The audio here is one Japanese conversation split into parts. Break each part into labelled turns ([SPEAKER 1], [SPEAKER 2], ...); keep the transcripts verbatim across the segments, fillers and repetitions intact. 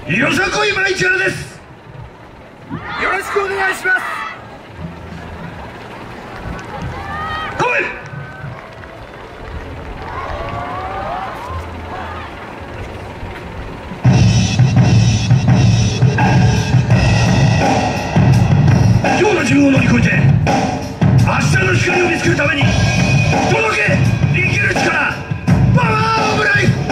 [SPEAKER 1] よさこいマイチュアです。よろしくお願いします。来い。今日の自分を乗り越えて明日の光を見つけるために届け生きる力、パワーオブライフ。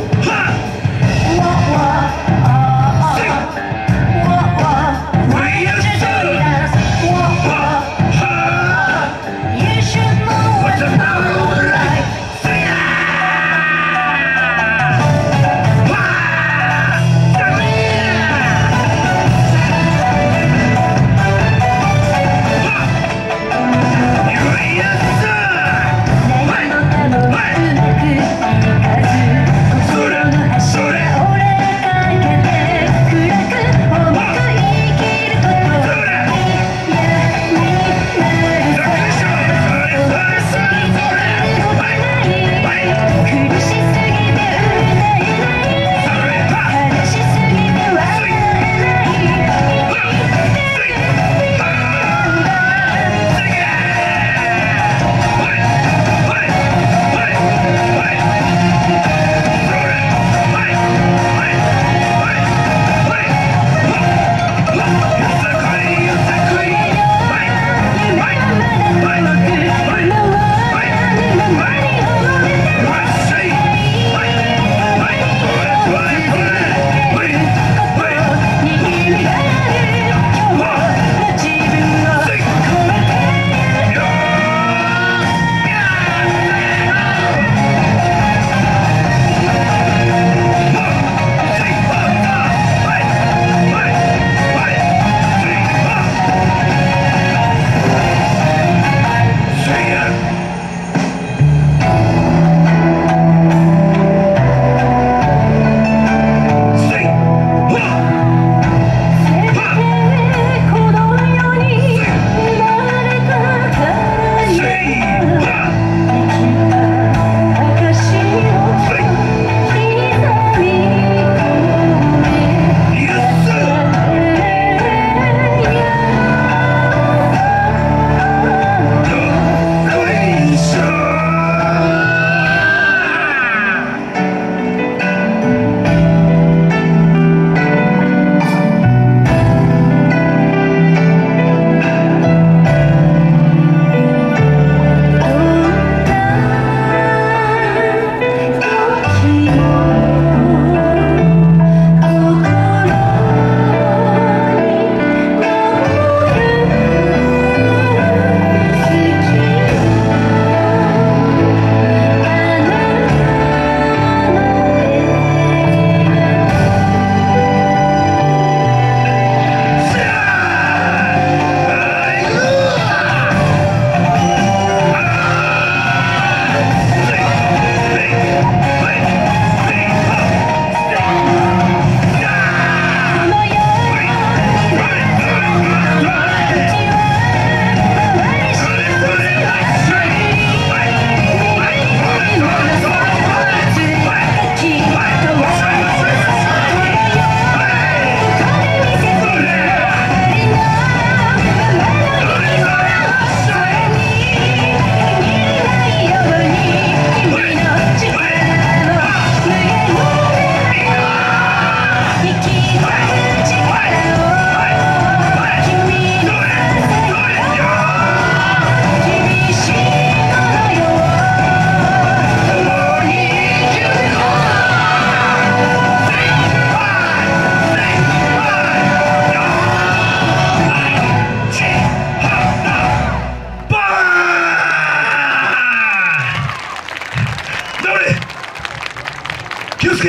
[SPEAKER 2] 気をつけ。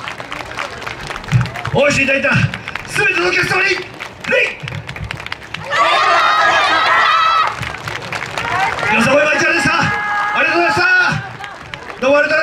[SPEAKER 2] お越しいただいた全てのお客様に礼。皆様お待ちでした。ありがとうございました。どうもありがとうございました。